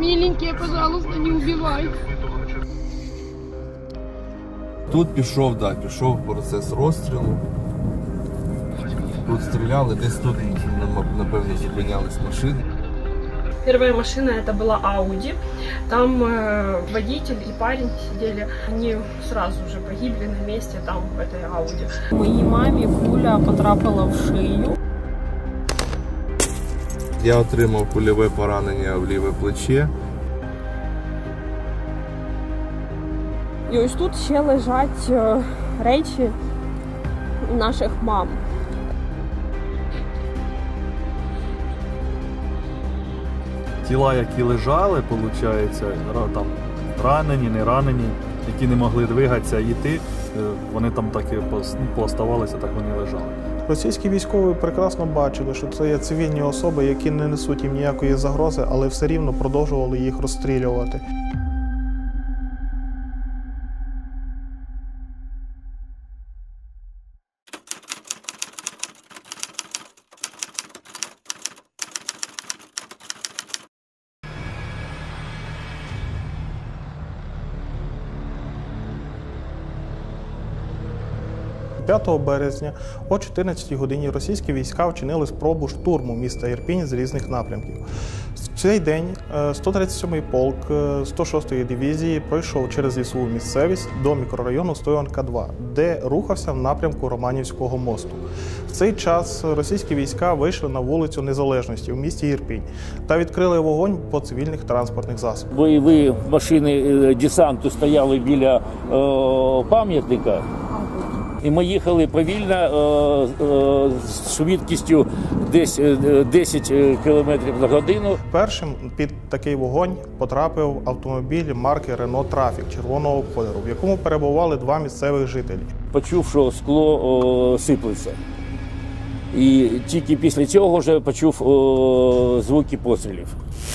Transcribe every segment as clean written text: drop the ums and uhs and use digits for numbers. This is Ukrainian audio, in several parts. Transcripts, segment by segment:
Миленькие, пожалуйста, не убивайте. Тут пішов процес розстрілу. Тут стріляли, десь тут, напевно, зупинялись машини. Первая машина это была Audi. Там водитель и парень сидели. Они сразу же погибли на месте там в этой Audi. Моїй мамі куля потрапила в шию. Я отримав кульове поранення в ліве плече. І ось тут ще лежать речі наших мам. Тіла, які лежали, виходить, там ранені, не ранені, які не могли двигатися, йти, вони там так і пооставалися, так вони лежали. Російські військові прекрасно бачили, що це є цивільні особи, які не несуть їм ніякої загрози, але все рівно продовжували їх розстрілювати. «5 березня о 14 годині російські війська вчинили спробу штурму міста Ірпінь з різних напрямків. В цей день 137-й полк 106-ї дивізії пройшов через лісову місцевість до мікрорайону Стоянка-2, де рухався в напрямку Романівського мосту. В цей час російські війська вийшли на вулицю Незалежності у місті Ірпінь та відкрили вогонь по цивільних транспортних засобах. Бойові машини десанту стояли біля пам'ятника. І ми їхали повільно, з швидкістю десь 10 км на годину. Першим під такий вогонь потрапив автомобіль марки Renault Trafic червоного кольору, в якому перебували два місцевих жителі. Почув, що скло сиплеться. І тільки після цього вже почув звуки пострілів.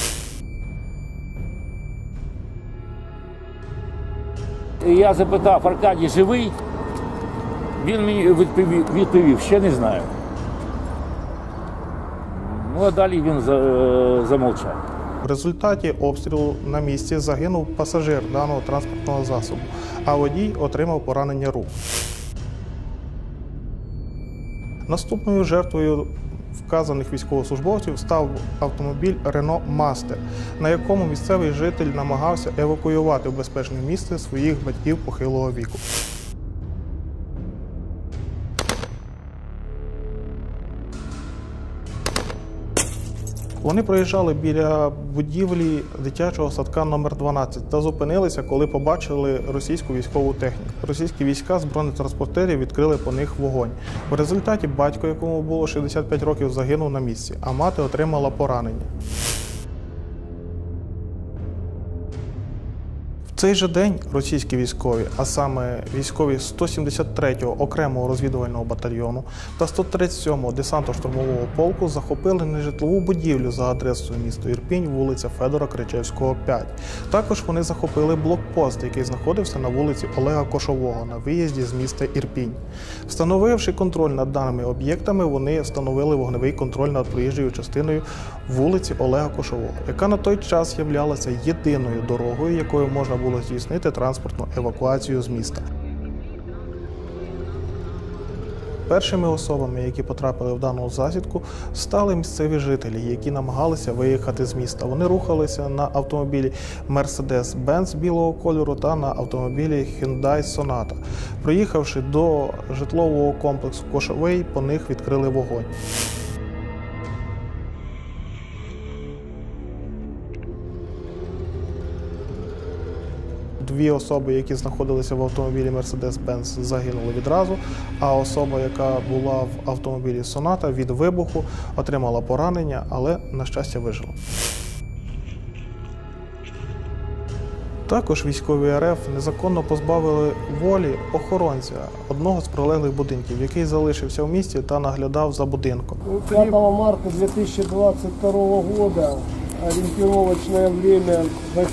Я запитав: Аркадій живий? Він мені відповів: ще не знаю. Ну, а далі він замовчав. В результаті обстрілу на місці загинув пасажир даного транспортного засобу, а водій отримав поранення рук. Наступною жертвою вказаних військовослужбовців став автомобіль Renault Master, на якому місцевий житель намагався евакуювати в безпечне місце своїх батьків похилого віку. Вони проїжджали біля будівлі дитячого садка номер 12 та зупинилися, коли побачили російську військову техніку. Російські війська з бронетранспортерів відкрили по них вогонь. В результаті батько, якому було 65 років, загинув на місці, а мати отримала поранення. В цей же день російські військові, а саме військові 173-го окремого розвідувального батальйону та 137-го десантно-штурмового полку захопили нежитлову будівлю за адресою місто Ірпінь, вулиця Федора Кричевського, 5. Також вони захопили блокпост, який знаходився на вулиці Олега Кошового на виїзді з міста Ірпінь. Встановивши контроль над даними об'єктами, вони встановили вогневий контроль над проїжджою частиною вулиці Олега Кошового, яка на той час являлася єдиною дорогою, якою можна було здійснити транспортну евакуацію з міста. Першими особами, які потрапили в дану засідку, стали місцеві жителі, які намагалися виїхати з міста. Вони рухалися на автомобілі Mercedes-Benz білого кольору та на автомобілі Hyundai Sonata. Проїхавши до житлового комплексу Кошовий, по них відкрили вогонь. Дві особи, які знаходилися в автомобілі Mercedes-Benz, загинули відразу, а особа, яка була в автомобілі Sonata, від вибуху отримала поранення, але, на щастя, вижила. Також військові РФ незаконно позбавили волі охоронця одного з прилеглих будинків, який залишився в місті та наглядав за будинком. 5 марта 2022 года ориентировочное время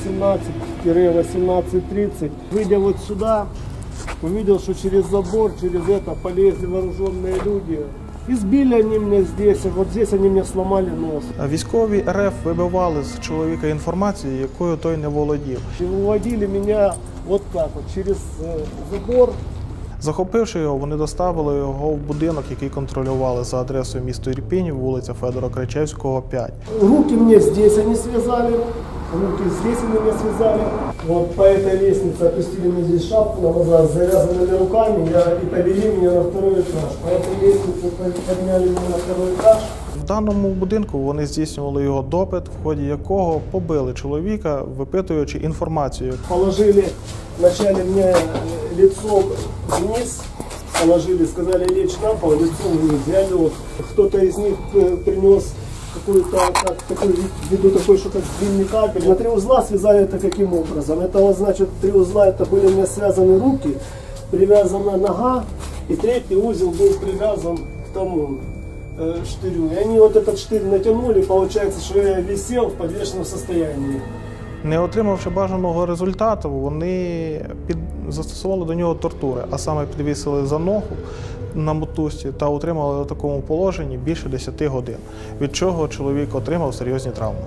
18-18:30. Выйдя вот сюда, увидел, что через забор, через это полезли вооруженные люди Избили они меня здесь, вот здесь они мне сломали нос. Військові РФ вибивали з чоловіка інформацію, якою той не володів. И выводили меня вот так вот, через забор. Захопивши його, вони доставили його в будинок, який контролювали за адресою місто Ірпінь, вулиця Федора Кричевського, 5. Руки мне здесь они связали, руки здесь они меня связали. Вот по этой лестнице опустили мне здесь шапку на глаза с завязанными руками и повели меня на второй этаж. По этой лестнице подняли меня на второй этаж. В даному будинку вони здійснювали його допит, в ході якого побили чоловіка, випитуючи інформацію. Положили вначале мне лицом вниз, положили, сказали лечь на пол, лицом вниз. Я лег. Кто-то из них принес какую-то, такой, ввиду такой, что как длинный кабель. На 3 узла связали это каким образом? Это значит 3 узла, это были у меня связаны руки, привязана нога, и 3-й узел был привязан к тому штырю. И они вот этот штырь натянули, получается, что я висел в подвешенном состоянии. Не отримавши бажаного результату, вони застосували до нього тортури, а саме підвісили за ногу на мотузці та утримали у такому положенні більше 10 годин, від чого чоловік отримав серйозні травми.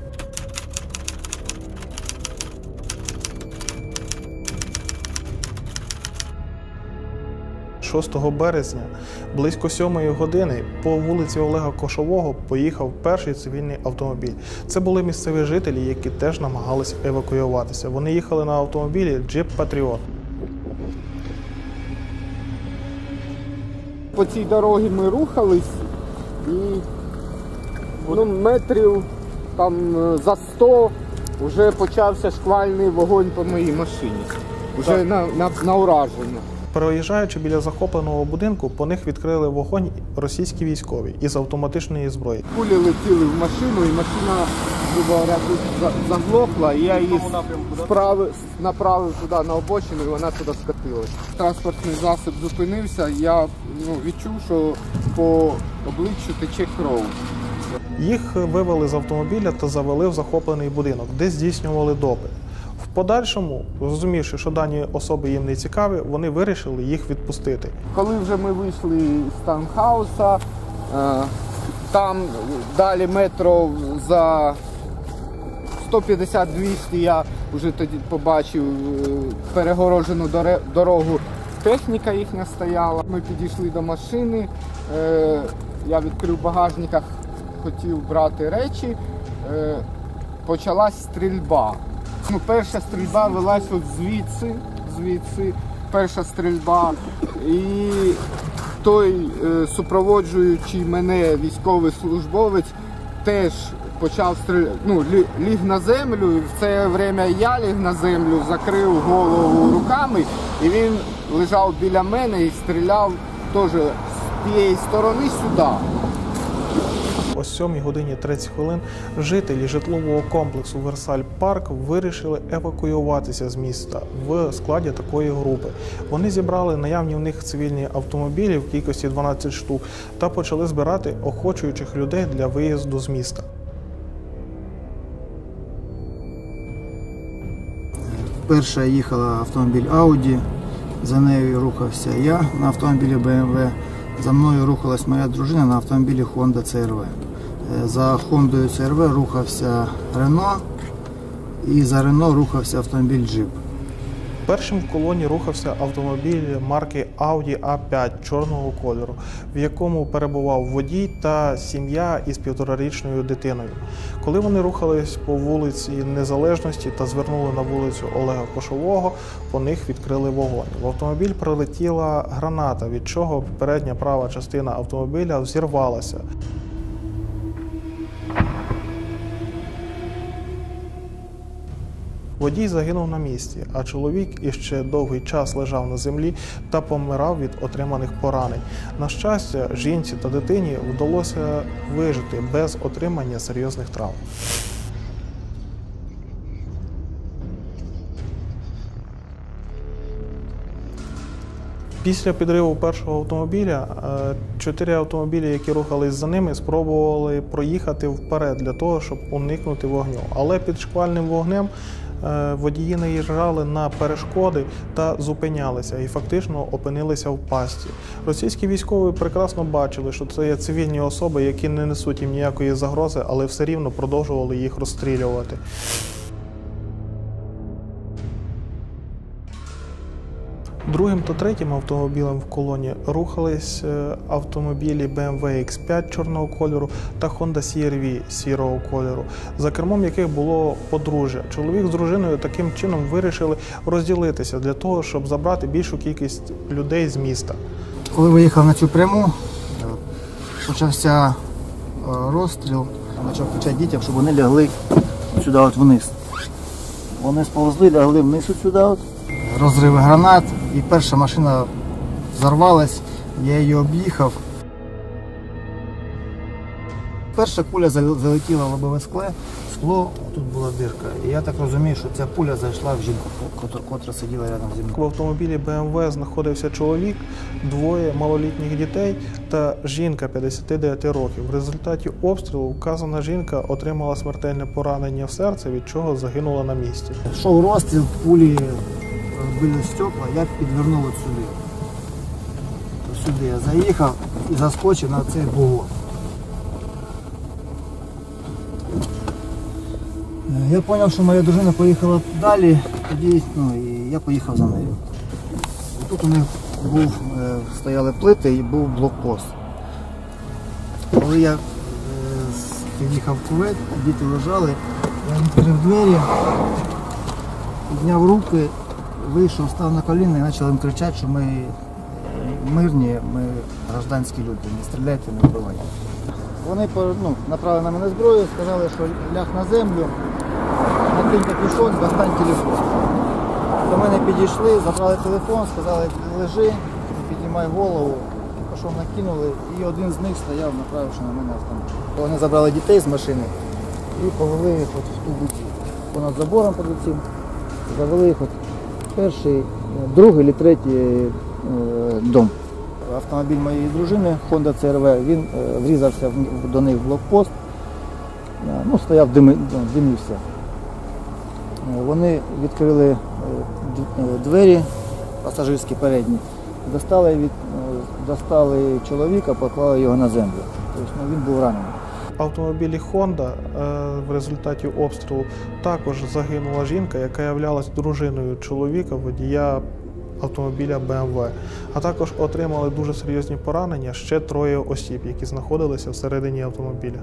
– 6 березня близько 7 години по вулиці Олега Кошового поїхав перший цивільний автомобіль. Це були місцеві жителі, які теж намагалися евакуюватися. Вони їхали на автомобілі Jeep Patriot. По цій дорогі ми рухались і метрів там за 100 вже почався шквальний вогонь по моїй машині. Вже на ураження. Проїжджаючи біля захопленого будинку, по них відкрили вогонь російські військові із автоматичної зброї. Кулі летіли в машину, і машина, грубо говоря, тут заглохла, і я її направив туди на обочину, і вона туди скотилась. Транспортний засіб зупинився, я відчув, що по обличчю тече кров. Їх вивели з автомобіля та завели в захоплений будинок, де здійснювали допит. В подальшому, зрозумівши, що дані особи їм не цікаві, вони вирішили їх відпустити. Коли вже ми вийшли з таунхауса, там далі метрів за 150-200 я вже тоді побачив перегорожену дорогу. Техніка їхня стояла. Ми підійшли до машини, я відкрив багажник, хотів брати речі, почалась стрільба. Перша стрільба велась от звідси, перша стрільба, і той супроводжуючий мене військовий службовець теж почав ліг на землю, і в це время я ліг на землю, закрив голову руками, і він лежав біля мене і стріляв теж з тієї сторони сюди. О 7 годині 30 хвилин жителі житлового комплексу Версаль-Парк вирішили евакуюватися з міста в складі такої групи. Вони зібрали наявні в них цивільні автомобілі в кількості 12 штук та почали збирати охочуючих людей для виїзду з міста. Перша їхала автомобіль Audi, за нею рухався я на автомобілі BMW. За мною рухалась моя дружина на автомобілі Honda CR-V. За Honda CR-V рухався Renault, і за Renault рухався автомобіль Jeep. Першим в колоні рухався автомобіль марки Audi A5 чорного кольору, в якому перебував водій та сім'я із 1,5-річною дитиною. Коли вони рухались по вулиці Незалежності та звернули на вулицю Олега Кошового, по них відкрили вогонь. В автомобіль прилетіла граната, від чого передня права частина автомобіля взірвалася. Водій загинув на місці, а чоловік іще довгий час лежав на землі та помирав від отриманих поранень. На щастя, жінці та дитині вдалося вижити без отримання серйозних травм. Після підриву першого автомобіля 4 автомобілі, які рухались за ними, спробували проїхати вперед для того, щоб уникнути вогню. Але під шквальним вогнем водії наїжджали на перешкоди та зупинялися і фактично опинилися в пастці. Російські військові прекрасно бачили, що це є цивільні особи, які не несуть їм ніякої загрози, але все рівно продовжували їх розстрілювати. Другим та третім автомобілем в колоні рухались автомобілі BMW X5 чорного кольору та Honda CR-V сірого кольору, за кермом яких було подружжя. Чоловік з дружиною таким чином вирішили розділитися для того, щоб забрати більшу кількість людей з міста. Коли виїхав на цю пряму, почався розстріл, почав кричати дітям, щоб вони лягли сюди от вниз. Вони сповзли, лягли вниз от сюди от. Розриви гранат, і перша машина взорвалась, я її об'їхав. Перша куля залетіла в лобове скло, тут була дирка. І я так розумію, що ця пуля зайшла в жінку, котра сиділа рядом зі мною. В автомобілі BMW знаходився чоловік, двоє малолітніх дітей та жінка 59 років. В результаті обстрілу вказана жінка отримала смертельне поранення в серце, від чого загинула на місці. Йшов розстріл, пулі розбили стекла, я підвернув от сюди. Сюди я заїхав і заскочив на цей бугор. Я зрозумів, що моя дружина поїхала далі, тоді і я поїхав за нею. Тут у них стояли плити і був блокпост. Коли я під'їхав в кювет, діти лежали, я відкрив двері, підняв руки, вийшов, став на коліна і почав їм кричати, що ми мирні, ми гражданські люди, не стріляйте, не вбивайте. Вони направили на мене зброю, сказали, що ляг на землю, накинь капюшон, достань телефон. До мене підійшли, забрали телефон, сказали, лежи, не піднімай голову. Капюшон накинули, і один з них стояв, направивши на мене автомат. Вони забрали дітей з машини і повели їх в ту будівлю. Понад забором перед цим завели їх перший, другий чи третій дом. Автомобіль моєї дружини, Honda CR-V, він врізався до них в блокпост, стояв, димився. Вони відкрили двері пасажирські передні, достали чоловіка, поклали його на землю. Тобто, він був ранений. В автомобілі Honda в результаті обстрілу також загинула жінка, яка являлась дружиною чоловіка, водія автомобіля BMW. А також отримали дуже серйозні поранення ще 3 осіб, які знаходилися всередині автомобіля.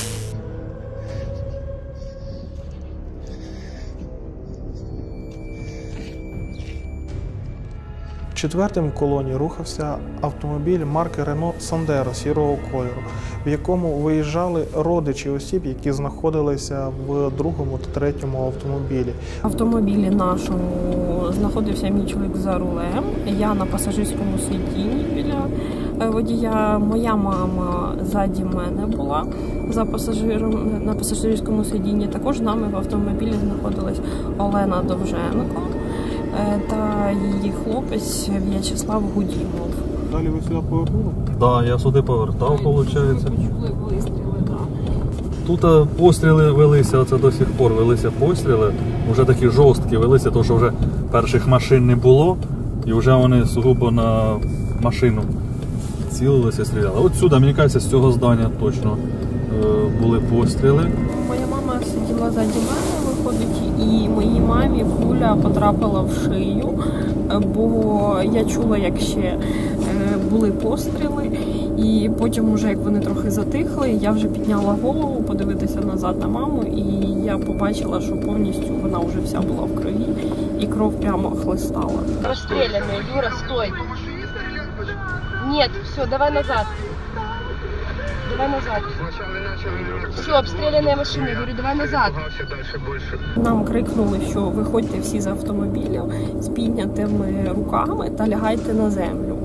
Четвертим в колоні рухався автомобіль марки Renault Sandero сірого кольору, в якому виїжджали родичі осіб, які знаходилися в другому та третьому автомобілі. В автомобілі нашому знаходився мій чоловік за рулем, я на пасажирському сидінні біля водія, моя мама ззаді мене була на пасажирському сидінні. Також з нами в автомобілі знаходилась Олена Довженко та її хлопець В'ячеслав Гудімов. Далі ви сюди повернули? Так, я сюди повертав, виходить. Чули вистріли, так. Тут постріли велися, це до сих пор велися постріли, вже такі жорсткі велися, тому що вже перших машин не було, і вже вони сугубо на машину цілилися і стріляли. От сюди, мені кажеться, з цього здання точно були постріли. Моя мама сиділа ззаді мене, виходить, і моїй мамі куля потрапила в шию, бо я чула, як ще були постріли, і потім, уже як вони трохи затихли, я вже підняла голову подивитися назад на маму, і я побачила, що повністю вона вже вся була в крові, і кров прямо хлистала. Расстрелянные, Юра, стой. Нет, все, давай назад. Давай назад. Все, обстрелянная машина, говорю, давай назад. Нам крикнули, що виходьте всі з автомобіля з піднятими руками та лягайте на землю.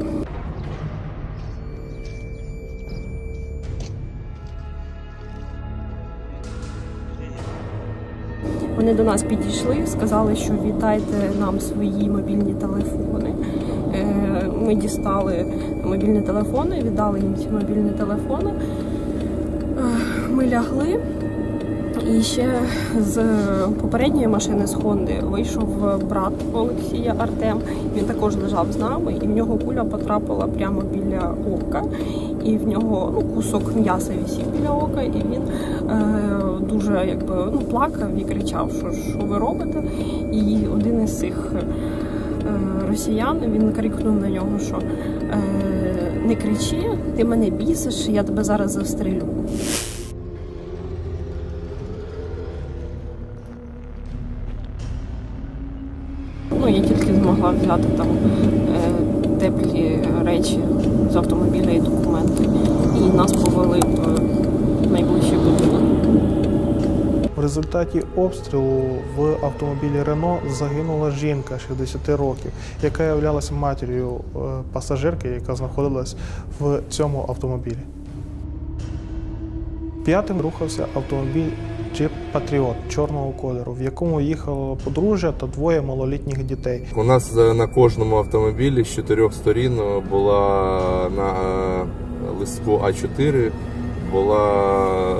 Вони до нас підійшли, сказали, що віддайте нам свої мобільні телефони. Ми дістали мобільні телефони, віддали їм ці мобільні телефони. Ми лягли, І ще з попередньої машини з Хонди вийшов брат Олексія Артем. Він також лежав з нами, і в нього куля потрапила прямо біля ока. І в нього кусок м'яса висів біля ока, і він дуже плакав і кричав, що ви робите. І один із цих росіян, він крикнув на нього, що не кричи, ти мене бісиш, я тебе зараз застрелю. Я тільки змогла взяти там теплі речі з автомобіля і документи. І нас повели в найближчий будинок. В результаті обстрілу в автомобілі Рено загинула жінка 60 років, яка являлася матір'ю пасажирки, яка знаходилась в цьому автомобілі. П'ятим рухався автомобіль Jeep Patriot чорного кольору, в якому їхало подружжя та двоє малолітніх дітей. У нас на кожному автомобілі з 4 сторін була на листку А4 була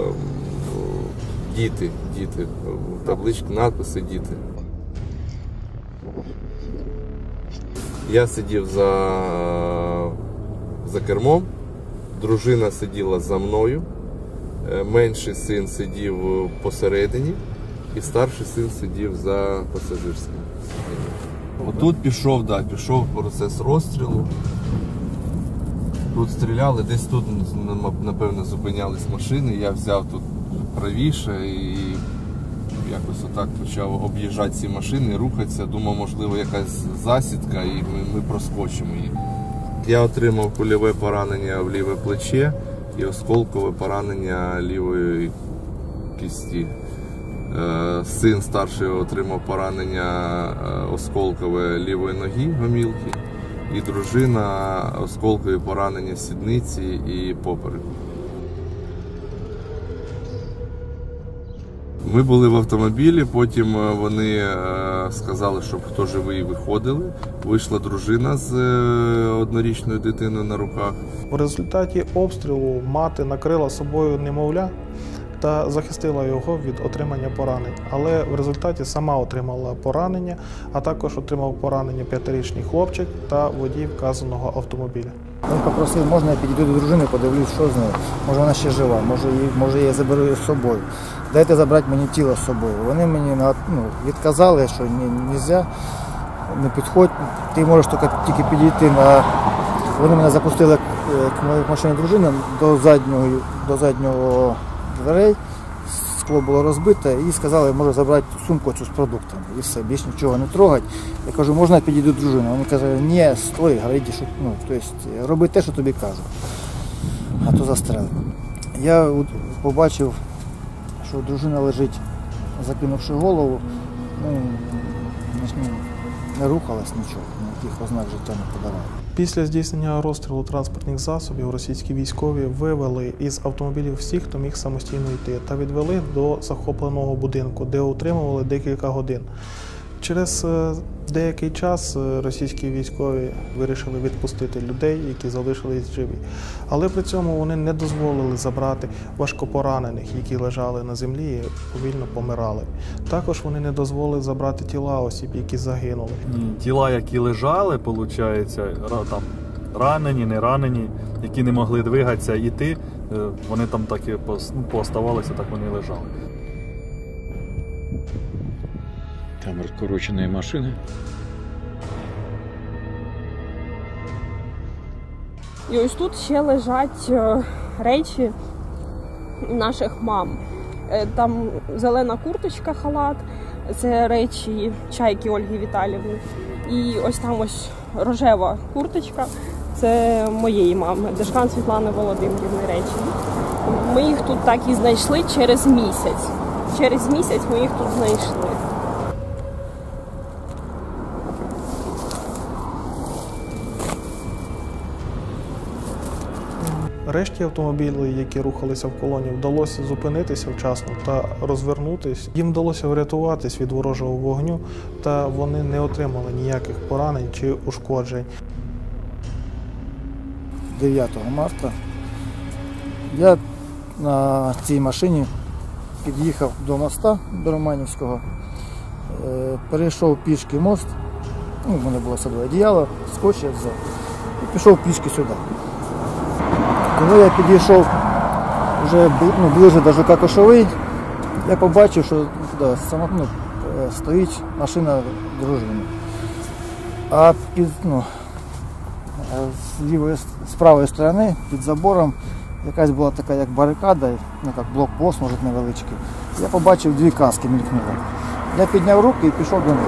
діти, таблички, надписи «Діти». Я сидів за кермом, дружина сиділа за мною, менший син сидів посередині і старший син сидів за пасажирським. Отут пішов процес розстрілу. Тут стріляли, десь тут, напевно, зупинялись машини. Я взяв тут правіше і якось отак почав об'їжджати ці машини, рухатися. Думав, можливо, якась засідка і ми проскочимо її. Я отримав кульове поранення в ліве плече і осколкове поранення лівої кісті. Син старший отримав поранення осколкове лівої ноги, гомілки, і дружина осколкові поранення сідниці і попереку. Ми були в автомобілі, потім вони сказали, щоб хто живий виходили. Вийшла дружина з однорічною дитиною на руках. В результаті обстрілу мати накрила собою немовля та захистила його від отримання поранень. Але в результаті сама отримала поранення, а також отримав поранення 5-річний хлопчик та водій вказаного автомобіля. Він попросив, можна я підійду до дружини, подивлюсь, що з нею. Може вона ще жива, може я її заберу з собою. Дайте забрати мені тіло з собою. Вони мені відказали, що не можна, не підходь, ти можеш тільки підійти на... Вони мене запустили к машині дружини до заднього дверей, скло було розбите, і сказали, можу забрати сумку цю з продуктами. І все, більше нічого не трогати. Я кажу, можна я підійду до дружини? Вони кажуть, ні, стой, говорите, що, роби те, що тобі кажуть, а то застрелимо. Я побачив, що дружина лежить, закинувши голову, не рухалась нічого, ніяких ознак життя не подавала. Після здійснення розстрілу транспортних засобів російські військові вивели із автомобілів всіх, хто міг самостійно йти, та відвели до захопленого будинку, де утримували декілька годин. Через деякий час російські військові вирішили відпустити людей, які залишились живі. Але при цьому вони не дозволили забрати важкопоранених, які лежали на землі і повільно помирали. Також вони не дозволили забрати тіла осіб, які загинули. Тіла, які лежали, виходить, там ранені, не ранені, які не могли двигатися, йти, вони там так і пооставалися, так вони лежали. Там розкорочені машини. І ось тут ще лежать речі наших мам. Там зелена курточка, халат, це речі Чайки Ольги Віталіївни. І ось там ось рожева курточка, це моєї мами, Дешкан Світлани Володимирівни речі. Ми їх тут так і знайшли через місяць. Через місяць ми їх тут знайшли. Решті автомобілів, які рухалися в колоні, вдалося зупинитися вчасно та розвернутися. Їм вдалося врятуватись від ворожого вогню, та вони не отримали ніяких поранень чи ушкоджень. 9 марта я на цій машині під'їхав до моста, до Романівського, перейшов пішки мост, ну, в мене було з собою одіяло, скотч я взяв і пішов пішки сюди. Коли я підійшов вже ближче до ЖК Кошовий, я побачив, що стоїть машина дружини. А з правої сторони під забором якась була така як барикада, як блокпост, може, невеличкий. Я побачив дві каски мількнули. Я підняв руки і пішов до них.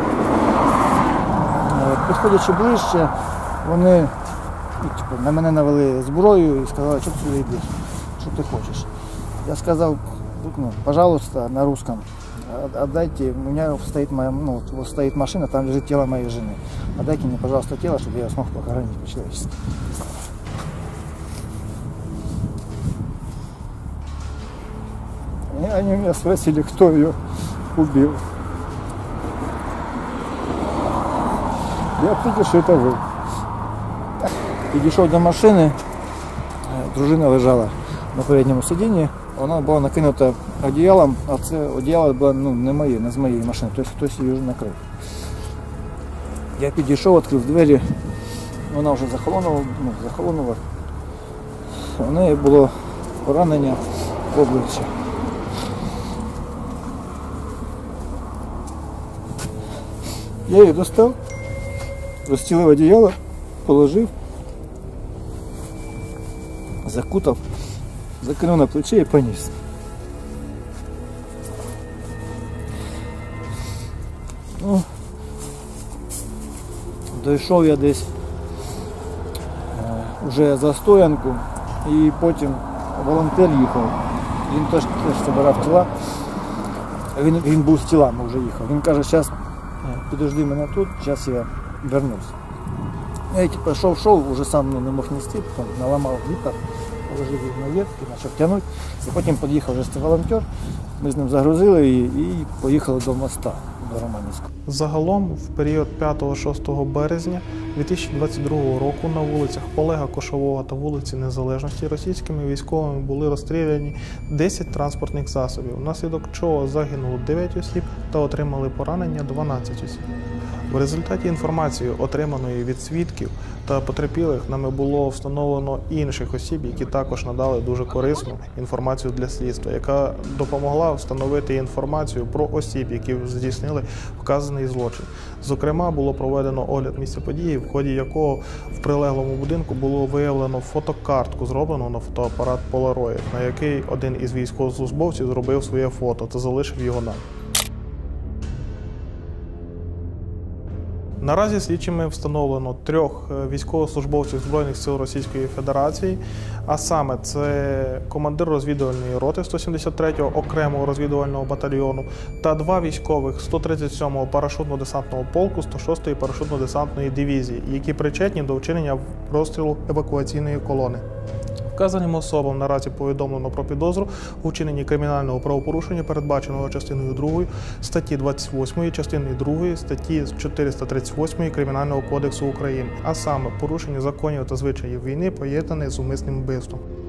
Підходячи ближче, вони на мене навели зброю і сказали, що ти сюди йдеш, що ти хочеш. Я сказав, пожалуйста, на русском, отдайте, у меня стоит машина, там лежит тело моей жены. Отдайте мне, пожалуйста, тело, чтобы я смог похоронить по-человечески. И они меня спросили, кто ее убил. Я ответил, что это вы. Підійшов до машини, дружина лежала на передньому сидінні, вона була накинута одіялом, а це одіяло було не моє, не з моєї машини, тобто хтось її вже накрив. Я підійшов, відкрив двері, вона вже захолонула. У неї було поранення в обличчя. Я її достав, розстілив одіяло, положив, закутав, закинув на плече і поніс. Дійшов я десь вже за стоянку, і потім волонтер їхав, він теж збирав тіла, він був з тілами, вже їхав. Він каже, зараз підожди мене тут, зараз я вернусь. Я шов, вже сам не мог нести, потім наламав вітер, положив на ветки, почав тягнути, і потім під'їхав вже цей волонтер, ми з ним загрузили і поїхали до моста, до Романівського. Загалом, в період 5-6 березня 2022 року на вулицях Олега Кошового та вулиці Незалежності російськими військовими були розстріляні 10 транспортних засобів, внаслідок чого загинуло 9 осіб та отримали поранення 12 осіб. В результаті інформації, отриманої від свідків та потерпілих, нами було встановлено інших осіб, які також надали дуже корисну інформацію для слідства, яка допомогла встановити інформацію про осіб, які здійснили вказаний злочин. Зокрема, було проведено огляд місця події, в ході якого в прилеглому будинку було виявлено фотокартку, зроблену на фотоапарат Polaroid, на який один із військовослужбовців зробив своє фото та залишив його нам. Наразі слідчими встановлено 3 військовослужбовців Збройних сил Російської Федерації, а саме це командир розвідувальної роти 173-го окремого розвідувального батальйону та 2 військових 137-го парашютно-десантного полку 106-ї парашютно-десантної дивізії, які причетні до вчинення розстрілу евакуаційної колони. Вказаним особам наразі повідомлено про підозру у вчиненні кримінального правопорушення, передбаченого частиною 2 статті 28, частиною 2 статті 438 Кримінального кодексу України, а саме порушення законів та звичаїв війни, поєднане з умисним вбивством.